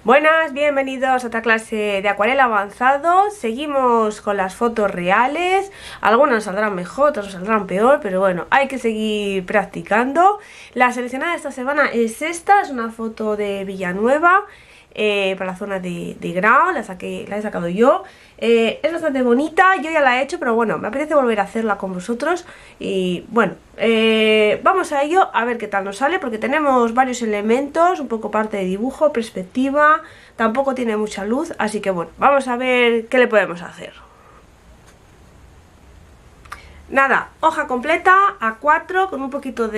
Buenas, bienvenidos a otra clase de acuarela avanzado. Seguimos con las fotos reales. Algunas nos saldrán mejor, otras nos saldrán peor, pero bueno, hay que seguir practicando. La seleccionada de esta semana es esta, es una foto de Villanueva, para la zona de Grau, la he sacado yo. Es bastante bonita, yo ya la he hecho, pero bueno, me apetece volver a hacerla con vosotros. Y bueno, vamos a ello, a ver qué tal nos sale, porque tenemos varios elementos, un poco parte de dibujo, perspectiva, tampoco tiene mucha luz, así que bueno, vamos a ver qué le podemos hacer. Nada, hoja completa, A4, con un poquito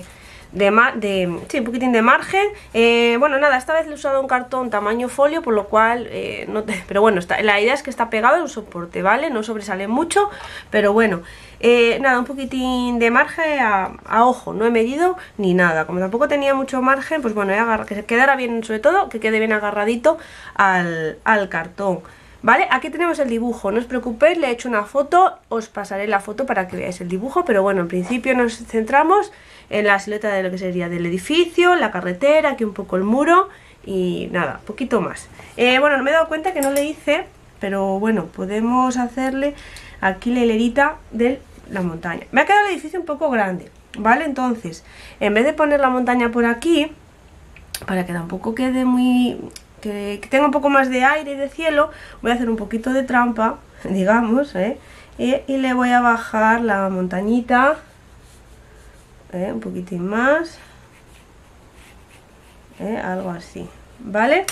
un poquitín de margen. Bueno, nada, esta vez le he usado un cartón tamaño folio, por lo cual pero bueno, la idea es que está pegado en un soporte, ¿vale? No sobresale mucho, pero bueno, nada, un poquitín de margen a ojo, no he medido ni nada. Como tampoco tenía mucho margen, pues bueno, que quedara bien, sobre todo que quede bien agarradito al cartón. ¿Vale? Aquí tenemos el dibujo, no os preocupéis, le he hecho una foto, os pasaré la foto para que veáis el dibujo, pero bueno, en principio nos centramos en la silueta de lo que sería del edificio, la carretera, aquí un poco el muro y nada, poquito más. Bueno, me he dado cuenta que no le hice, pero bueno, podemos hacerle aquí la hilerita de la montaña. Me ha quedado el edificio un poco grande, ¿vale? Entonces, en vez de poner la montaña por aquí, para que tampoco quede muy... que tenga un poco más de aire y de cielo, voy a hacer un poquito de trampa, digamos, y le voy a bajar la montañita, un poquitín más, algo así, ¿vale?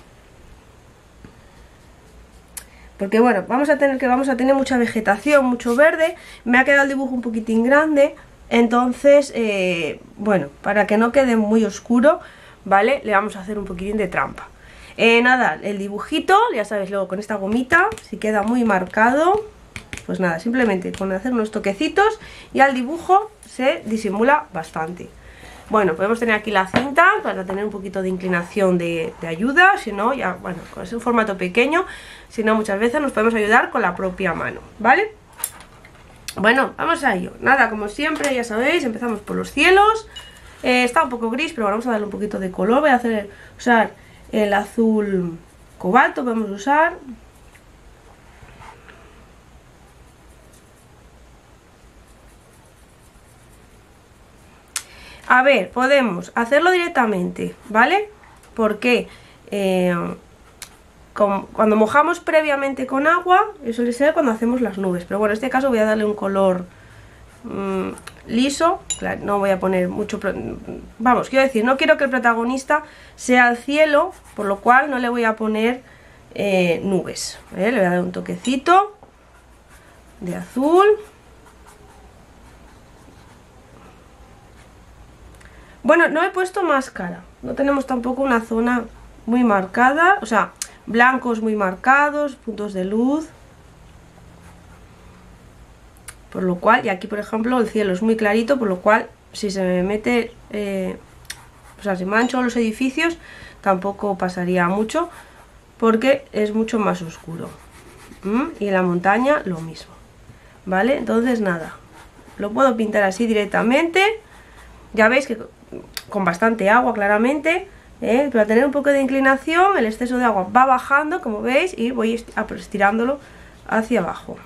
Porque bueno, vamos a tener mucha vegetación, mucho verde. Me ha quedado el dibujo un poquitín grande, entonces, bueno, para que no quede muy oscuro, ¿vale? Le vamos a hacer un poquitín de trampa. Nada, el dibujito, ya sabéis, luego con esta gomita, si queda muy marcado, pues nada, simplemente con hacer unos toquecitos y al dibujo se disimula bastante. Bueno, podemos tener aquí la cinta para tener un poquito de inclinación de ayuda, si no, ya, bueno, es un formato pequeño, si no muchas veces nos podemos ayudar con la propia mano, ¿vale? Bueno, vamos a ello. Nada, como siempre, ya sabéis, empezamos por los cielos. Está un poco gris, pero vamos a darle un poquito de color. Voy a usar el azul cobalto, podemos usar. A ver, podemos hacerlo directamente, ¿vale? Porque cuando mojamos previamente con agua, eso suele ser cuando hacemos las nubes. Pero bueno, en este caso voy a darle un color liso, claro, no voy a poner mucho, vamos, quiero decir, no quiero que el protagonista sea el cielo, por lo cual no le voy a poner nubes, le voy a dar un toquecito de azul. Bueno, no he puesto máscara, no tenemos tampoco una zona muy marcada, o sea, blancos muy marcados, puntos de luz. Por lo cual, y aquí por ejemplo el cielo es muy clarito, por lo cual si se me mete, o sea, si mancho los edificios tampoco pasaría mucho, porque es mucho más oscuro. Y en la montaña lo mismo, ¿vale? Entonces nada, lo puedo pintar así directamente, ya veis que con bastante agua claramente, para tener un poco de inclinación el exceso de agua va bajando, como veis, y voy estirándolo hacia abajo.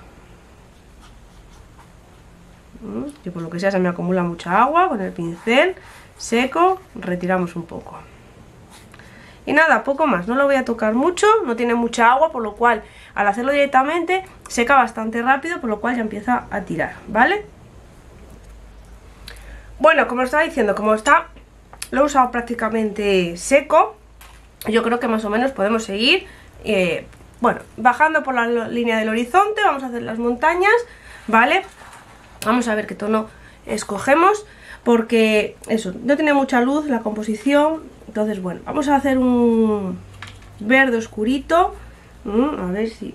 Y por lo que sea se me acumula mucha agua, con el pincel seco retiramos un poco. Y nada, poco más, no lo voy a tocar mucho, no tiene mucha agua, por lo cual al hacerlo directamente seca bastante rápido, por lo cual ya empieza a tirar, ¿vale? Bueno, como os estaba diciendo, lo he usado prácticamente seco, yo creo que más o menos podemos seguir, bueno, bajando por la línea del horizonte, vamos a hacer las montañas, ¿vale? Vamos a ver qué tono escogemos, porque eso, no tiene mucha luz la composición. Entonces bueno, vamos a hacer un verde oscurito, a ver si...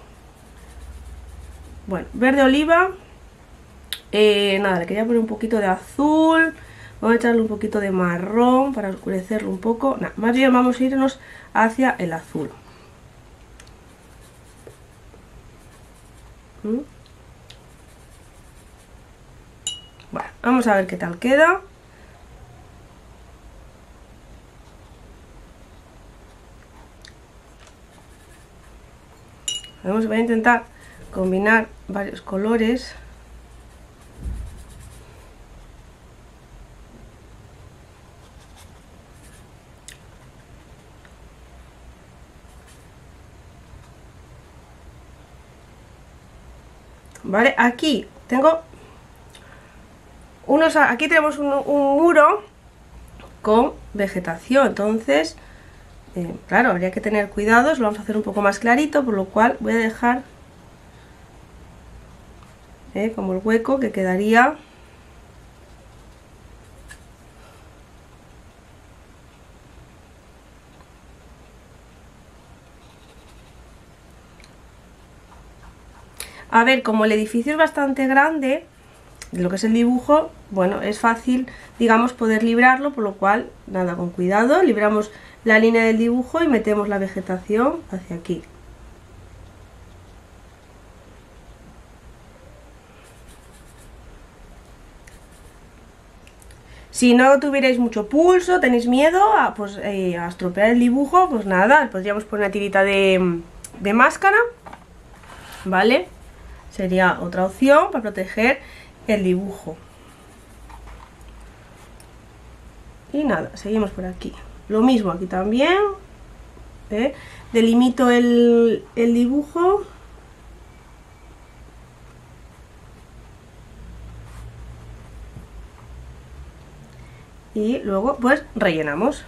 Bueno, verde oliva. Nada, le quería poner un poquito de azul. Vamos a echarle un poquito de marrón para oscurecerlo un poco. Nada, más bien vamos a irnos hacia el azul. Bueno, vamos a ver qué tal queda. Voy a intentar combinar varios colores. Vale, aquí tengo aquí tenemos un muro con vegetación, entonces claro, habría que tener cuidado. Lo vamos a hacer un poco más clarito, por lo cual voy a dejar como el hueco que quedaría. A ver, como el edificio es bastante grande, lo que es el dibujo, bueno, es fácil, digamos, poder librarlo, por lo cual, nada, con cuidado, libramos la línea del dibujo y metemos la vegetación hacia aquí. Si no tuvierais mucho pulso, tenéis miedo a, pues, a estropear el dibujo, pues nada, podríamos poner una tirita de máscara, ¿vale? Sería otra opción para proteger el dibujo. Y nada, seguimos por aquí. Lo mismo aquí también. Delimito el dibujo. Y luego pues rellenamos.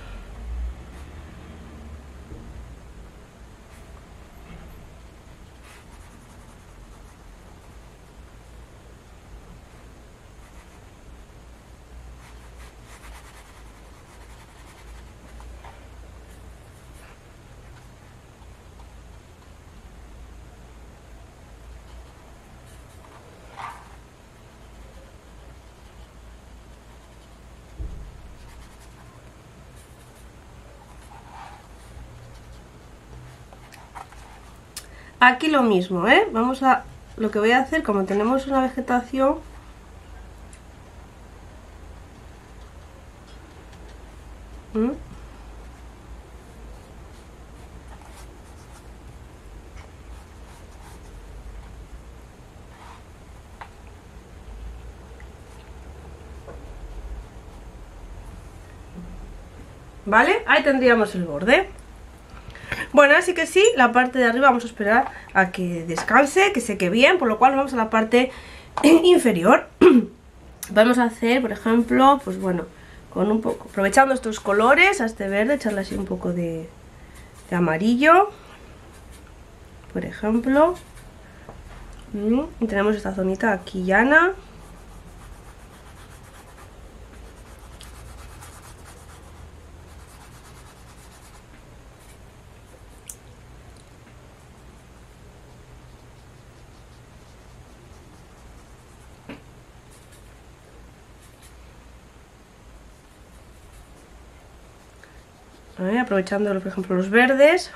Aquí lo mismo, lo que voy a hacer, como tenemos una vegetación, ¿vale? Ahí tendríamos el borde. Bueno, así que sí, la parte de arriba vamos a esperar a que descanse, que seque bien, por lo cual vamos a la parte inferior. Vamos a hacer, por ejemplo, pues bueno, con un poco, aprovechando estos colores, a este verde, echarle así un poco de amarillo, por ejemplo. Y tenemos esta zonita aquí llana. Aprovechando, por ejemplo, los verdes.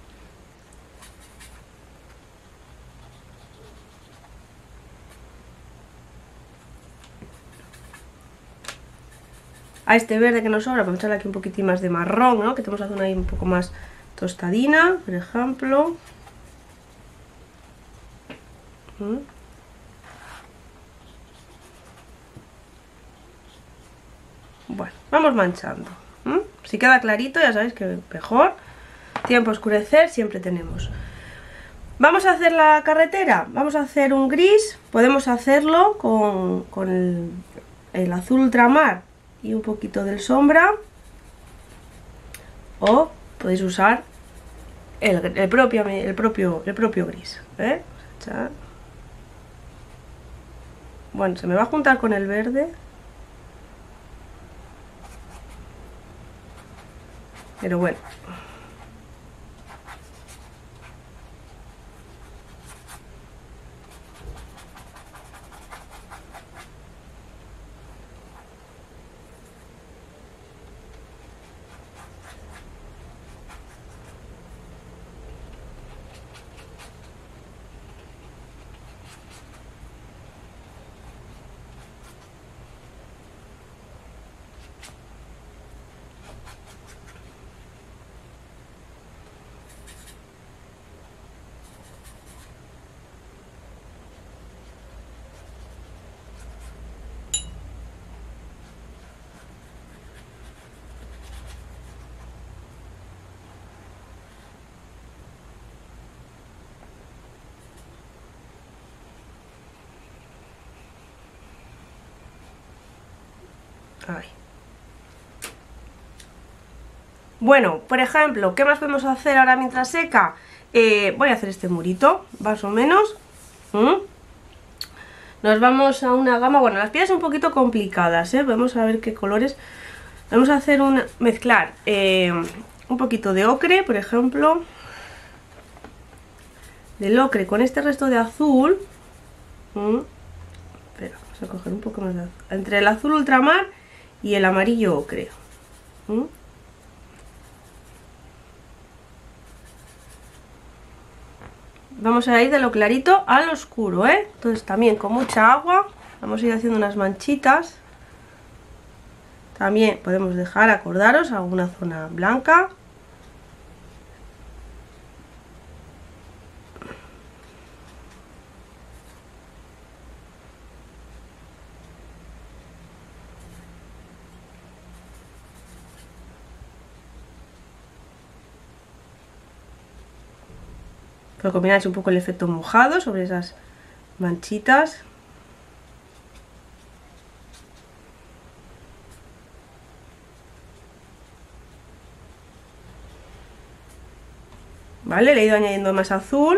A este verde que nos sobra, vamos a echarle aquí un poquitín más de marrón, ¿no? Que tenemos la zona ahí un poco más tostadina, por ejemplo. Bueno, vamos manchando. Si queda clarito, ya sabéis que mejor. Tiempo a oscurecer siempre tenemos. Vamos a hacer la carretera. Vamos a hacer un gris. Podemos hacerlo con el azul ultramar y un poquito del sombra. O podéis usar el propio gris. Bueno, se me va a juntar con el verde. Pero bueno. Ahí. Bueno, por ejemplo, ¿qué más podemos hacer ahora mientras seca? Voy a hacer este murito, más o menos. Nos vamos a una gama, bueno, las piedras son un poquito complicadas, vamos a ver qué colores. Vamos a hacer mezclar un poquito de ocre, por ejemplo. Del ocre con este resto de azul. Espera, vamos a coger un poco más de azul. Entre el azul ultramar y el amarillo ocre. Vamos a ir de lo clarito al oscuro, Entonces también con mucha agua vamos a ir haciendo unas manchitas. También podemos dejar, acordaros, alguna zona blanca. Para combinar un poco el efecto mojado sobre esas manchitas. Vale, le he ido añadiendo más azul.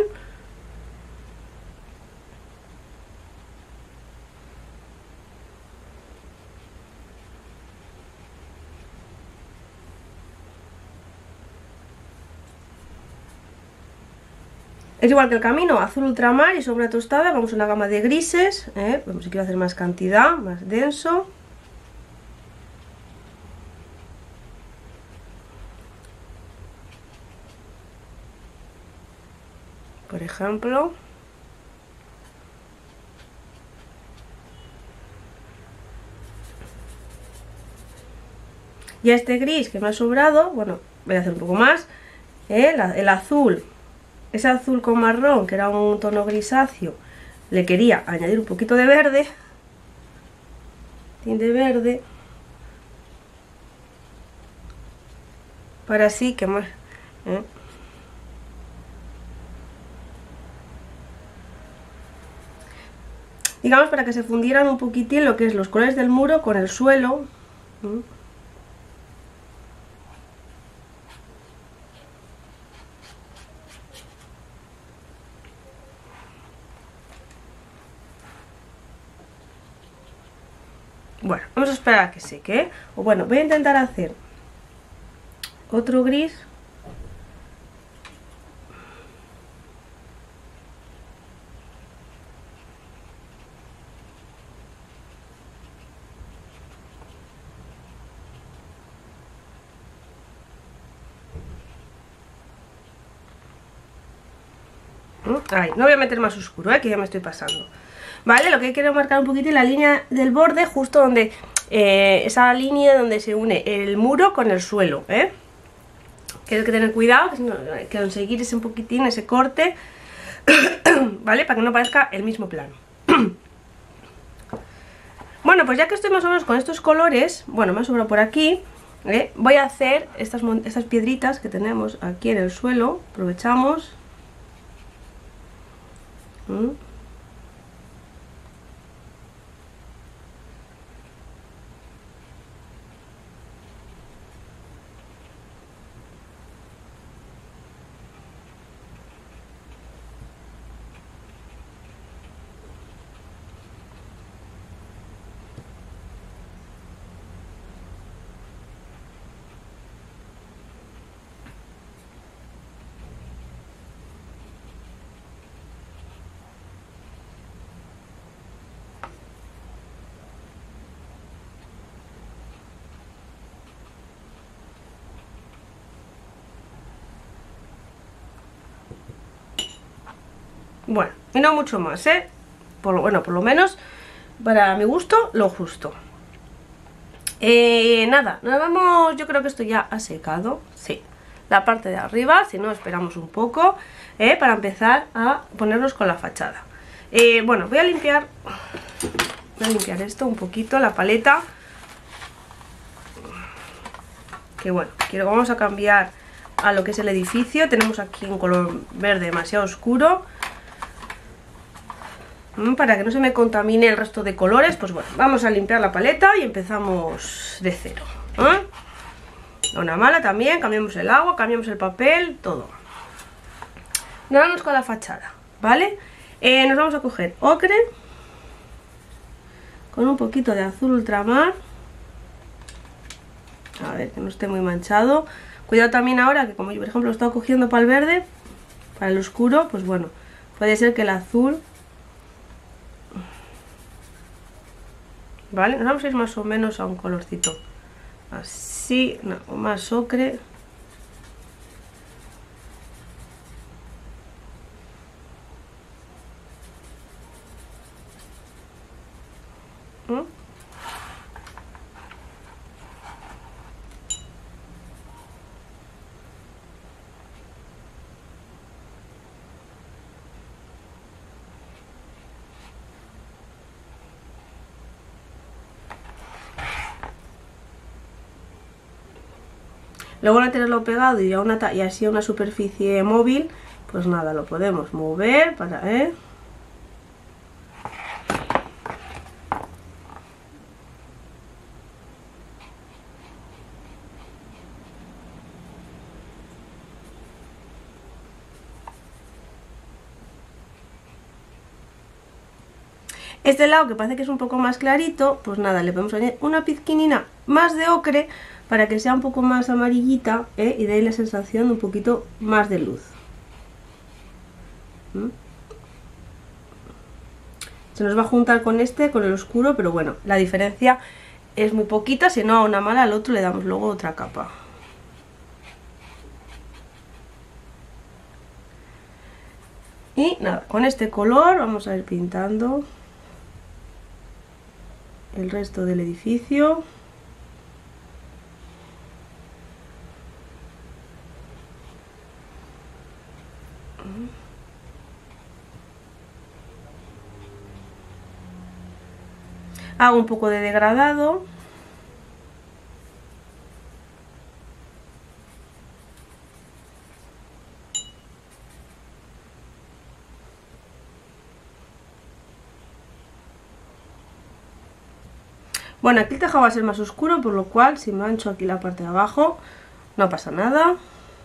Es igual que el camino, azul ultramar y sombra tostada. Vamos a una gama de grises, vamos, si quiero hacer más cantidad, más denso. Por ejemplo. Y a este gris que me ha sobrado, bueno, voy a hacer un poco más, el azul. Ese azul con marrón, que era un tono grisáceo, le quería añadir un poquito de verde. Tinte verde. Para así que más... digamos, para que se fundieran un poquitín lo que es los colores del muro con el suelo. Bueno, vamos a esperar a que seque, o bueno, voy a intentar hacer otro gris. Ahí, no voy a meter más oscuro, que ya me estoy pasando. Vale, lo que quiero marcar un poquito es la línea del borde, justo donde, esa línea donde se une el muro con el suelo, que hay que tener cuidado, que conseguir ese un poquitín, ese corte, vale, para que no parezca el mismo plano. Bueno, pues ya que estoy más o menos con estos colores, bueno, me ha sobrado por aquí, voy a hacer estas piedritas que tenemos aquí en el suelo, aprovechamos. Bueno, y no mucho más, por lo menos para mi gusto, lo justo. Nada, nos vamos, yo creo que esto ya ha secado, sí, la parte de arriba, si no esperamos un poco, para empezar a ponernos con la fachada. Bueno, voy a limpiar esto un poquito, la paleta, que bueno, vamos a cambiar a lo que es el edificio. Tenemos aquí un color verde demasiado oscuro. para que no se me contamine el resto de colores. Pues bueno, vamos a limpiar la paleta y empezamos de cero. Una mala también, cambiamos el agua, cambiamos el papel, todo. Nos vamos con la fachada, ¿vale? Nos vamos a coger ocre con un poquito de azul ultramar. A ver, que no esté muy manchado. Cuidado también ahora que como yo por ejemplo lo he estado cogiendo para el verde, para el oscuro, pues bueno, puede ser que el azul... Vale, nos vamos a ir más o menos a un colorcito así, no, más ocre. Luego de tenerlo pegado y así a una superficie móvil, pues nada, lo podemos mover para... Este lado que parece que es un poco más clarito, pues nada, le podemos añadir una pizquinina más de ocre para que sea un poco más amarillita, y de ahí la sensación de un poquito más de luz. Se nos va a juntar con con el oscuro, pero bueno, la diferencia es muy poquita, si no a una mala al otro le damos luego otra capa. Y nada, con este color vamos a ir pintando el resto del edificio. Hago un poco de degradado. Bueno, aquí el tejado va a ser más oscuro, por lo cual si mancho aquí la parte de abajo no pasa nada.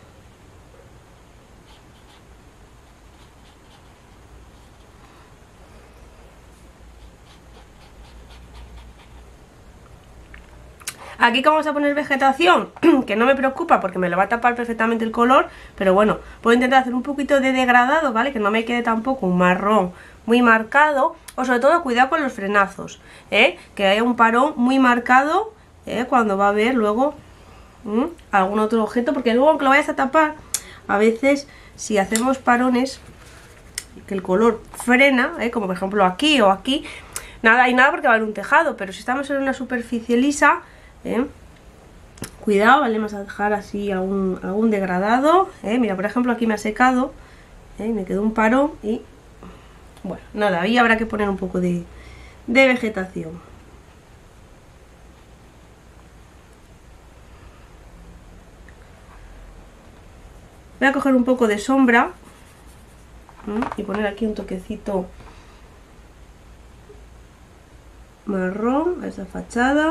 Aquí como vamos a poner vegetación, que no me preocupa porque me lo va a tapar perfectamente el color, pero bueno, puedo intentar hacer un poquito de degradado, ¿vale? Que no me quede tampoco un marrón muy marcado, o sobre todo cuidado con los frenazos, que haya un parón muy marcado, cuando va a haber luego algún otro objeto, porque luego aunque lo vayas a tapar, a veces si hacemos parones, que el color frena, como por ejemplo aquí o aquí, nada porque va a haber un tejado, pero si estamos en una superficie lisa, cuidado, ¿vale? Vamos a dejar así algún degradado, mira, por ejemplo aquí me ha secado, me quedó un parón y bueno, nada, ahí habrá que poner un poco de vegetación. Voy a coger un poco de sombra y poner aquí un toquecito marrón a esa fachada.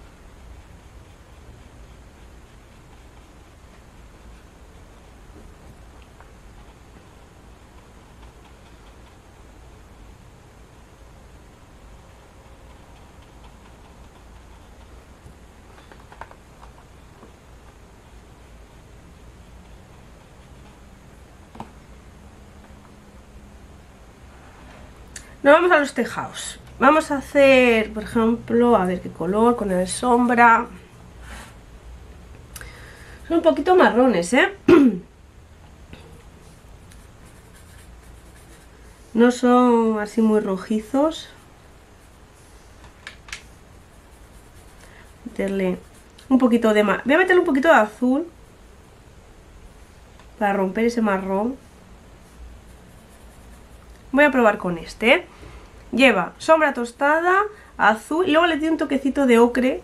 Nos vamos a los tejados. Vamos a hacer, por ejemplo, a ver qué color, con el sombra. Son un poquito marrones, No son así muy rojizos. Meterle un poquito de más. Voy a meterle un poquito de azul para romper ese marrón. Voy a probar con este. Lleva sombra tostada, azul y luego le doy un toquecito de ocre.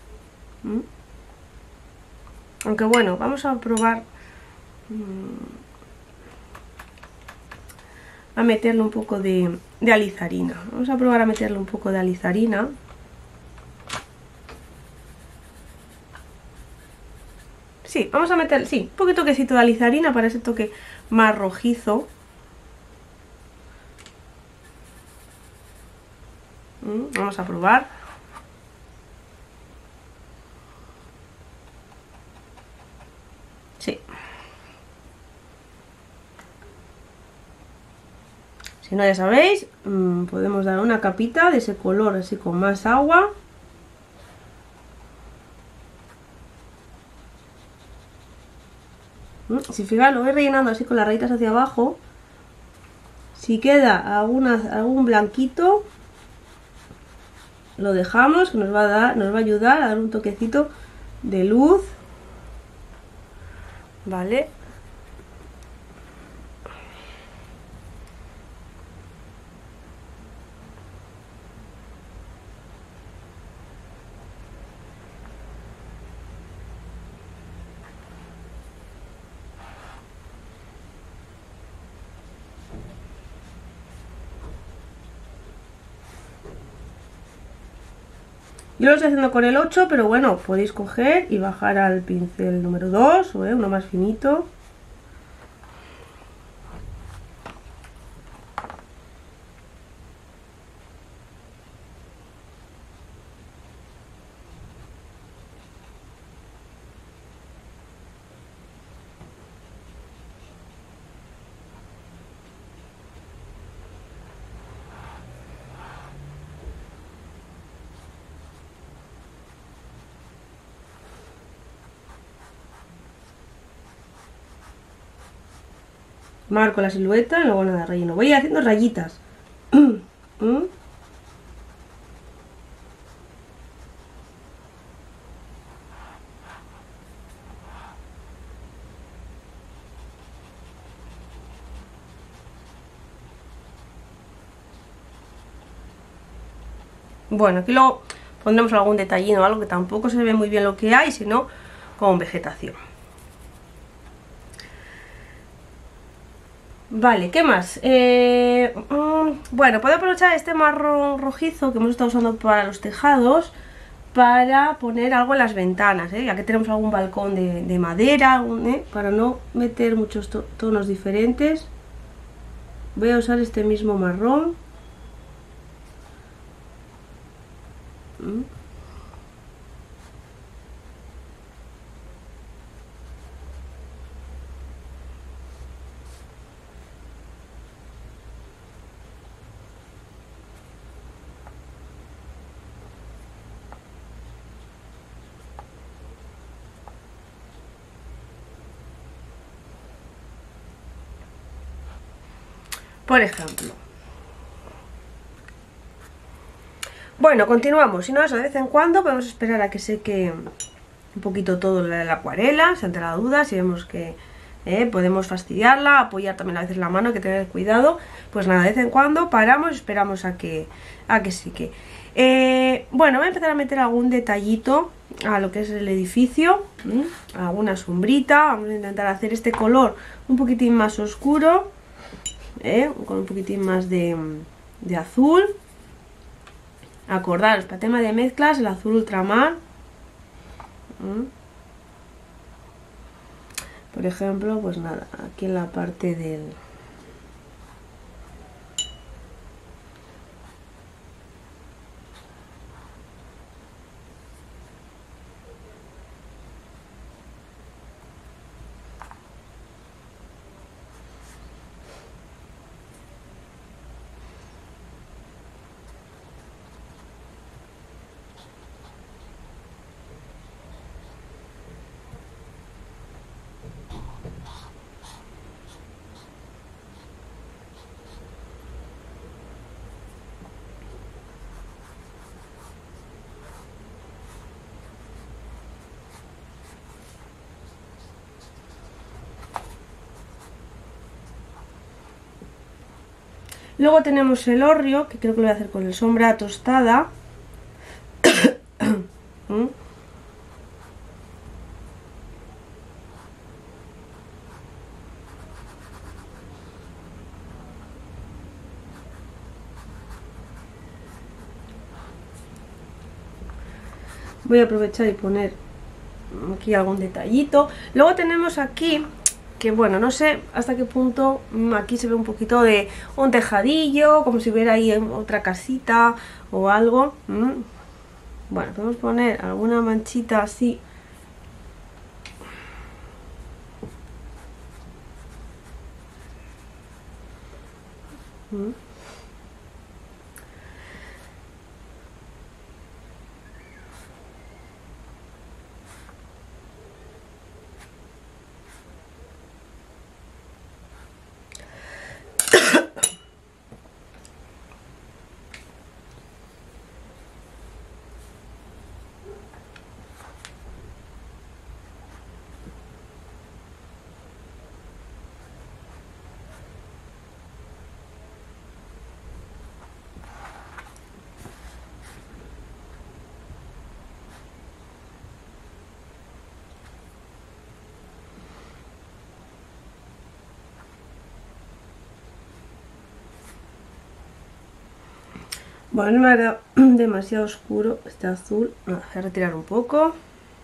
Aunque bueno, vamos a probar. a meterle un poco de alizarina. Vamos a probar a meterle un poco de alizarina. Sí, vamos a meter, sí, un poquito quesito de alizarina para ese toque más rojizo. Vamos a probar. Sí. Si no, ya sabéis, podemos dar una capita de ese color así con más agua. Si fijáis, lo voy rellenando así con las rayitas hacia abajo. Si queda algún blanquito, lo dejamos, que nos va a ayudar a dar un toquecito de luz. Vale. Yo lo estoy haciendo con el 8, pero bueno, podéis coger y bajar al pincel número 2, o uno más finito. Marco la silueta y luego nada, relleno. Voy haciendo rayitas. Bueno, aquí luego pondremos algún detallín o algo que tampoco se ve muy bien lo que hay, sino con vegetación. Vale, ¿qué más? Bueno, puedo aprovechar este marrón rojizo que hemos estado usando para los tejados para poner algo en las ventanas, ya que tenemos algún balcón de madera, para no meter muchos tonos diferentes. Voy a usar este mismo marrón. Por ejemplo. Bueno, continuamos. Si no, eso de vez en cuando podemos esperar a que seque un poquito todo la acuarela, si ante la duda, si vemos que podemos fastidiarla, apoyar también a veces la mano, hay que tener cuidado. Pues nada, de vez en cuando paramos y esperamos a que seque. Bueno, voy a empezar a meter algún detallito a lo que es el edificio, alguna sombrita. Vamos a intentar hacer este color un poquitín más oscuro, con un poquitín más de azul. Acordaros, para tema de mezclas, el azul ultramar. Por ejemplo, pues nada, aquí en la parte del... Luego tenemos el hórreo, que creo que lo voy a hacer con el sombra tostada. voy a aprovechar y poner aquí algún detallito. Luego tenemos aquí, que bueno, no sé hasta qué punto, aquí se ve un poquito de un tejadillo, como si hubiera ahí otra casita o algo. Bueno, podemos poner alguna manchita así. Bueno, me ha quedado demasiado oscuro este azul. Voy a retirar un poco.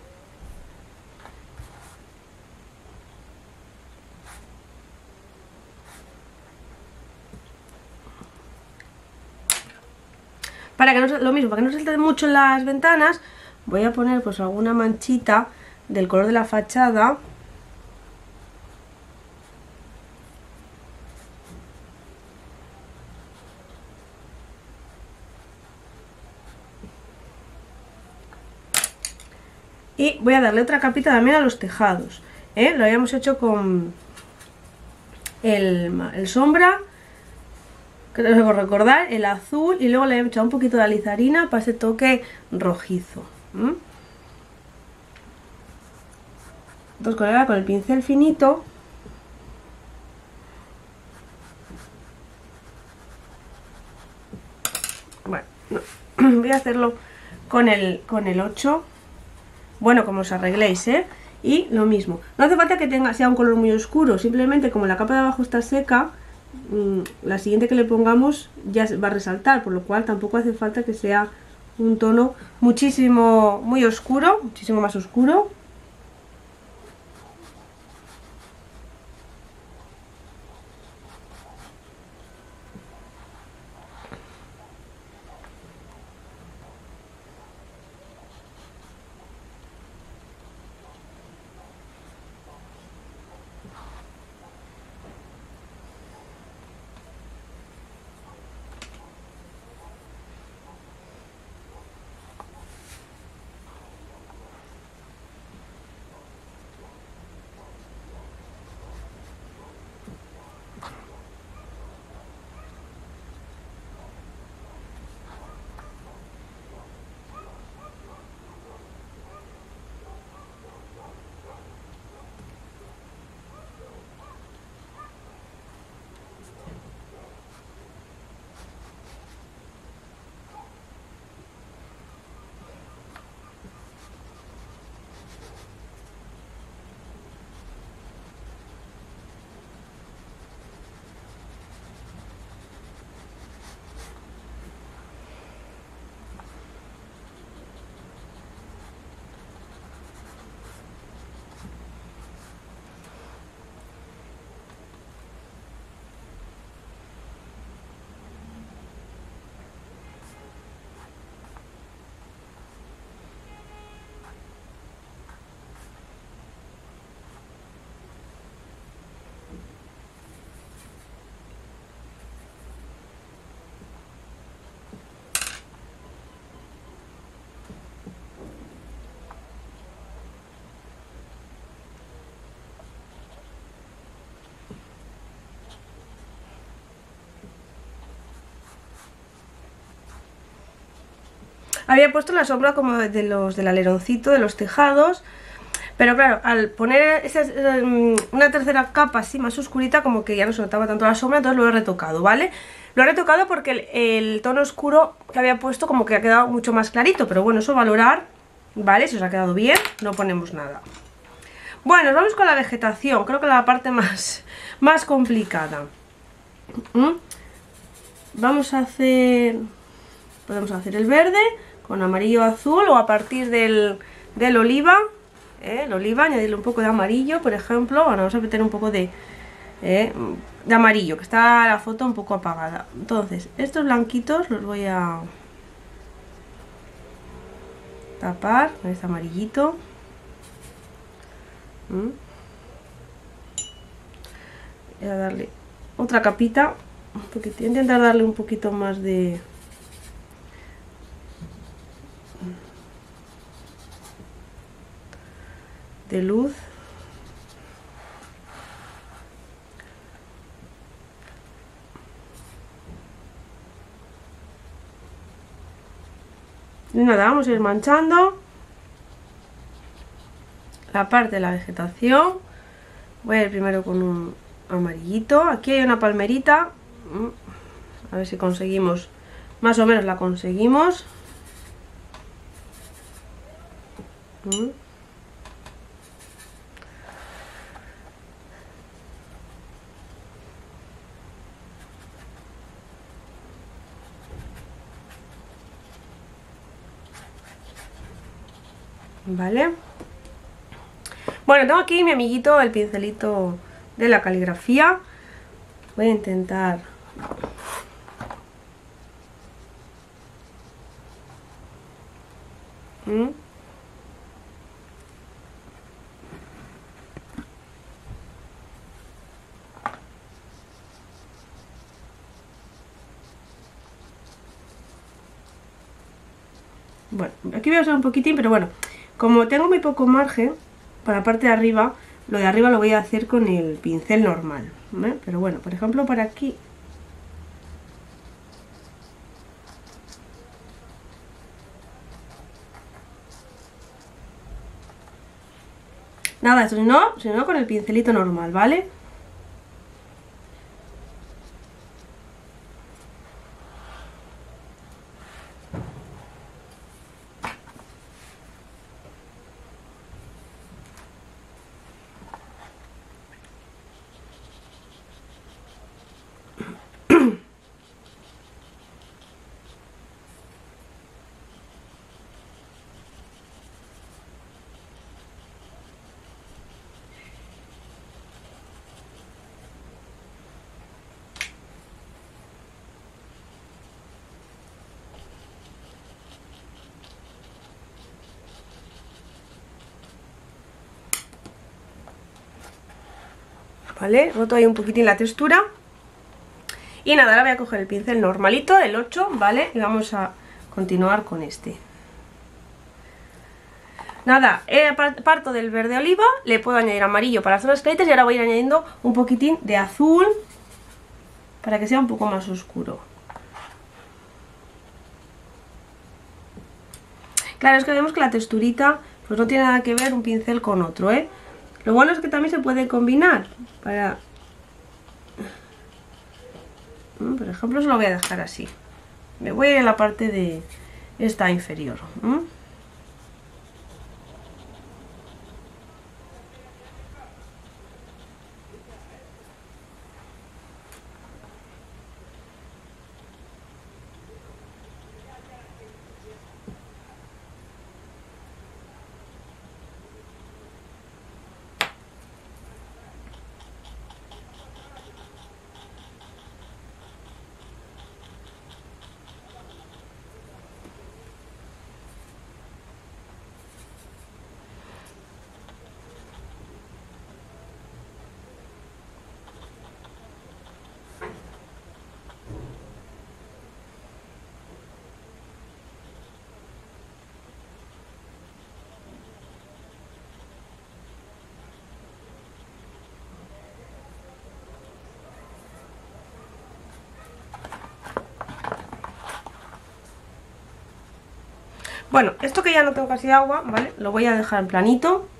Para que no, lo mismo, para que no se salte mucho las ventanas, voy a poner pues alguna manchita del color de la fachada. Y voy a darle otra capita también a los tejados. Lo habíamos hecho con el sombra, creo que recordar, el azul, y luego le he echado un poquito de alizarina para ese toque rojizo. Entonces con el pincel finito bueno, no, voy a hacerlo con el 8. Bueno, como os arregléis, y lo mismo, no hace falta que sea un color muy oscuro, simplemente como la capa de abajo está seca, la siguiente que le pongamos ya va a resaltar, por lo cual tampoco hace falta que sea un tono muy oscuro, muchísimo más oscuro. Había puesto la sombra como del aleroncito de los tejados, pero claro, al poner una tercera capa así más oscurita, como que ya no se notaba tanto la sombra, entonces lo he retocado, ¿vale? Lo he retocado porque el tono oscuro que había puesto como que ha quedado mucho más clarito, pero bueno, eso valorar, ¿vale? Si os ha quedado bien, no ponemos nada. Bueno, nos vamos con la vegetación, creo que la parte más complicada. Podemos hacer el verde con amarillo azul o a partir del oliva, el oliva, añadirle un poco de amarillo, por ejemplo. Bueno, vamos a meter un poco de amarillo, que está la foto un poco apagada. Entonces, estos blanquitos los voy a tapar con este amarillito. Voy a darle otra capita, un poquito, intentar darle un poquito más de luz. Y nada, vamos a ir manchando la parte de la vegetación. Voy a ir primero con un amarillito. Aquí hay una palmerita, a ver si conseguimos, más o menos la conseguimos. Vale. Bueno, tengo aquí mi amiguito, el pincelito de la caligrafía. Voy a intentar bueno, aquí voy a usar un poquitín, pero bueno, como tengo muy poco margen para la parte de arriba, lo de arriba lo voy a hacer con el pincel normal, ¿vale? Pero bueno, por ejemplo, para aquí nada, sino con el pincelito normal, ¿vale? ¿Vale? Roto ahí un poquitín la textura. Y nada, ahora voy a coger el pincel normalito, el 8, ¿vale? Y vamos a continuar con este. Nada, parto del verde oliva, le puedo añadir amarillo para las zonas claritas y ahora voy a ir añadiendo un poquitín de azul para que sea un poco más oscuro. Claro, es que vemos que la texturita pues no tiene nada que ver un pincel con otro, ¿eh? Lo bueno es que también se puede combinar para... Por ejemplo, se lo voy a dejar así. Me voy a ir a la parte de esta inferior. Bueno, esto que ya no tengo casi agua, ¿vale? Lo voy a dejar en planito.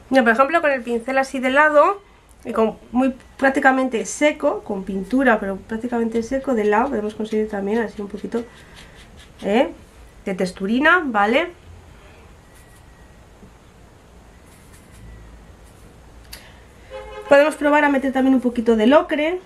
Mira, por ejemplo, con el pincel así de lado, y con muy prácticamente seco, con pintura, pero prácticamente seco de lado, podemos conseguir también así un poquito de texturina, ¿vale? Podemos probar a meter también un poquito de ocre.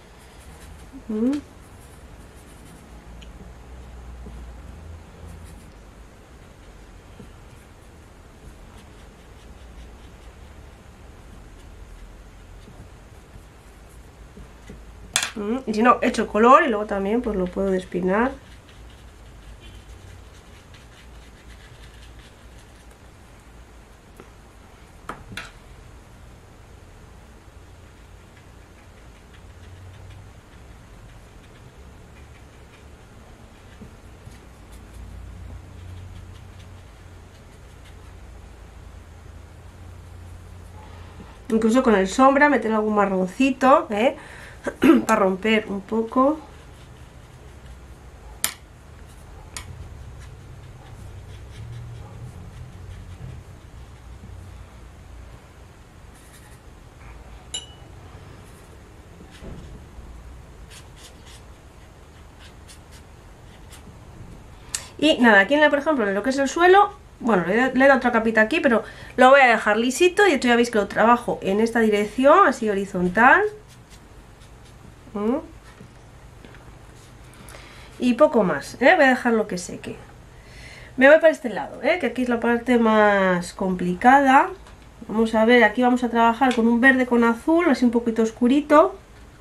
Y si no, echo color y luego también pues lo puedo despinar. Incluso con el sombra, meter algún marroncito, para romper un poco. Y nada, aquí por ejemplo, en lo que es el suelo, bueno, le he dado otra capita aquí, pero lo voy a dejar lisito. Y esto ya veis que lo trabajo en esta dirección, así horizontal. Y poco más, voy a dejarlo que seque. Me voy para este lado, que aquí es la parte más complicada. Vamos a ver, aquí vamos a trabajar con un verde con azul, así un poquito oscurito.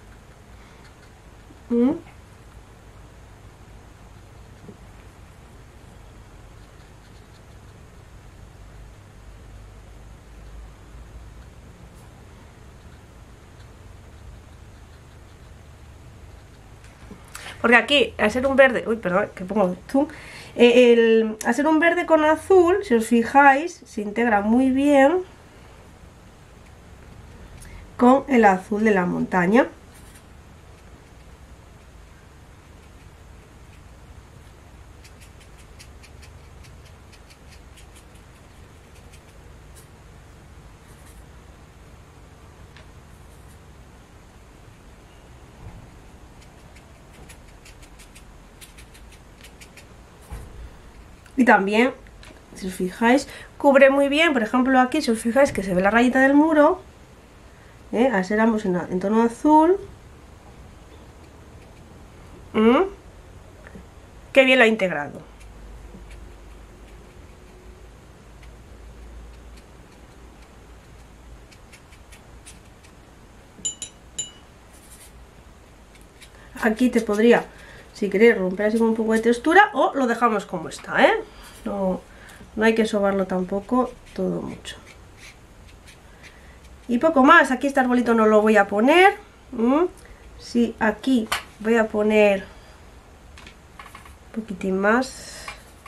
Porque aquí, al ser un verde, uy, perdón, que pongo zoom, al ser un verde con azul, si os fijáis, se integra muy bien con el azul de la montaña. Y también, si os fijáis, cubre muy bien, por ejemplo aquí, si os fijáis que se ve la rayita del muro, al ser ambos en tono azul. Qué bien lo ha integrado. Aquí te podría, si queréis, romper así con un poco de textura, o lo dejamos como está, no hay que sobarlo tampoco todo mucho. Y poco más, aquí este arbolito no lo voy a poner. Sí, aquí voy a poner un poquitín más.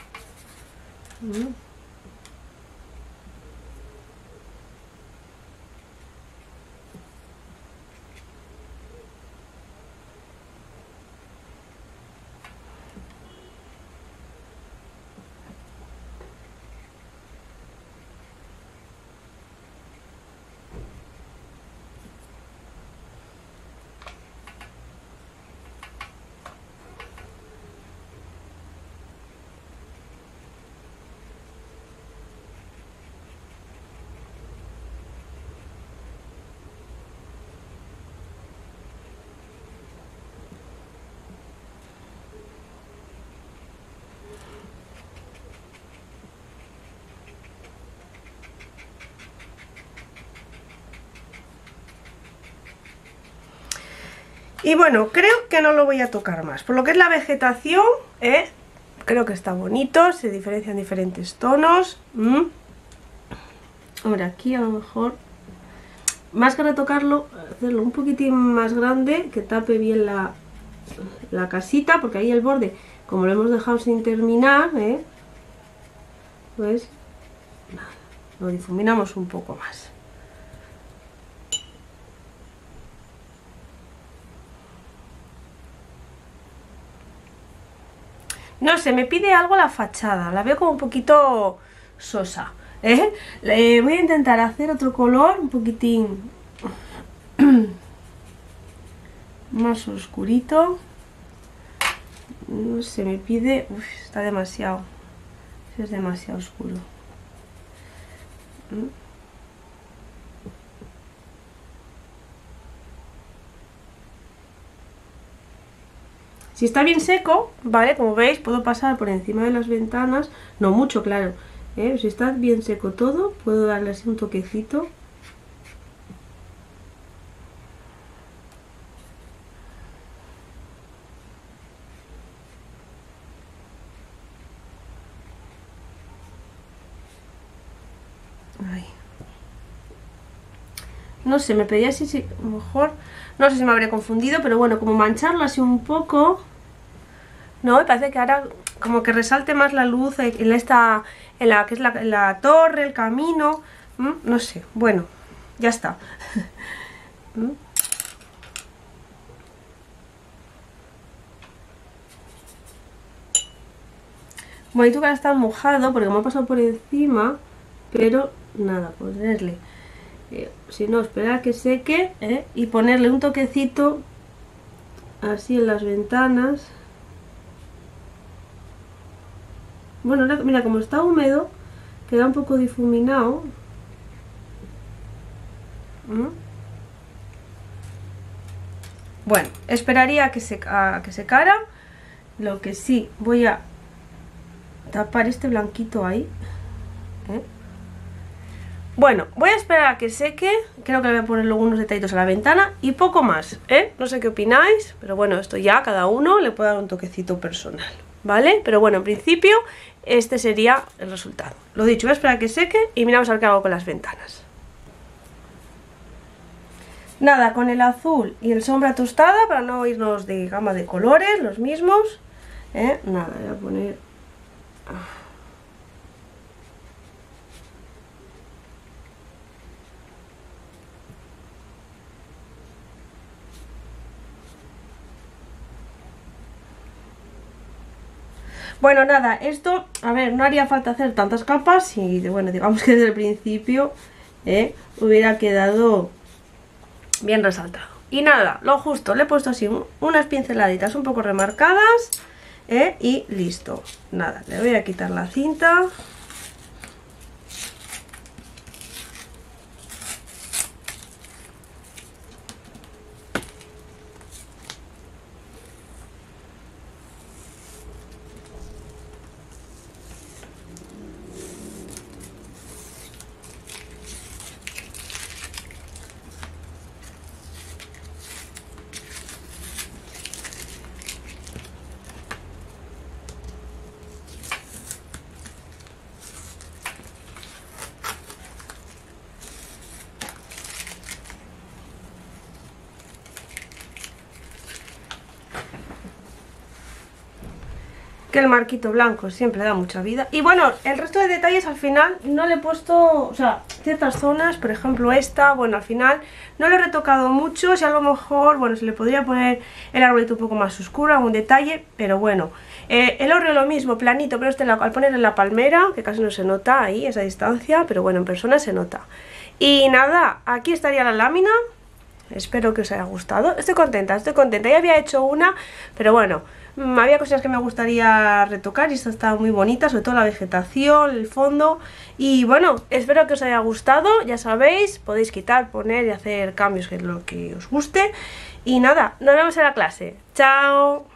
Y bueno, creo que no lo voy a tocar más. Por lo que es la vegetación, creo que está bonito, se diferencian diferentes tonos. Ahora aquí a lo mejor, más que retocarlo, hacerlo un poquitín más grande, que tape bien la casita, porque ahí el borde, como lo hemos dejado sin terminar, pues lo difuminamos un poco más. No sé, me pide algo la fachada, la veo como un poquito sosa. Voy a intentar hacer otro color un poquitín más oscurito. No sé, me pide... Uf, está demasiado. Es demasiado oscuro. Si está bien seco, ¿vale? Como veis, puedo pasar por encima de las ventanas. No mucho, claro. Si está bien seco todo, puedo darle así un toquecito. Ay. No sé, me pedía si a lo mejor... No sé si me habría confundido, pero bueno, como mancharlo así un poco... No, me parece que ahora como que resalte más la luz en la que es la torre, el camino. No sé, bueno, ya está. Bueno, y tú que ahora está mojado porque me ha pasado por encima, pero nada, ponerle... si no, esperar a que seque y ponerle un toquecito así en las ventanas. Bueno, ahora, mira, como está húmedo, queda un poco difuminado. Bueno, esperaría a que secara. Lo que sí, voy a tapar este blanquito ahí. Bueno, voy a esperar a que seque. Creo que le voy a poner luego unos detallitos a la ventana y poco más, no sé qué opináis, pero bueno, esto ya cada uno le puede dar un toquecito personal, ¿vale? Pero bueno, en principio este sería el resultado. Lo dicho, voy a esperar a que seque y miramos a ver qué hago con las ventanas. Nada, con el azul y el sombra tostada, para no irnos de gama de colores, los mismos, nada, voy a poner... Bueno, nada, esto, a ver, no haría falta hacer tantas capas y, bueno, digamos que desde el principio hubiera quedado bien resaltado. Y nada, lo justo, le he puesto así unas pinceladitas un poco remarcadas y listo. Nada, le voy a quitar la cinta. Que el marquito blanco siempre da mucha vida. Y bueno, el resto de detalles al final no le he puesto, o sea, ciertas zonas, por ejemplo esta, bueno, al final no lo he retocado mucho. Si a lo mejor, bueno, se le podría poner el arbolito un poco más oscuro, algún detalle, pero bueno. El hórreo lo mismo, planito, pero este al poner en la palmera, que casi no se nota ahí, esa distancia, pero bueno, en persona se nota. Y nada, aquí estaría la lámina. Espero que os haya gustado. Estoy contenta, ya había hecho una, pero bueno, había cosas que me gustaría retocar y esta está muy bonita, sobre todo la vegetación, el fondo. Y bueno, espero que os haya gustado, ya sabéis, podéis quitar, poner y hacer cambios que es lo que os guste. Y nada, nos vemos en la clase. ¡Chao!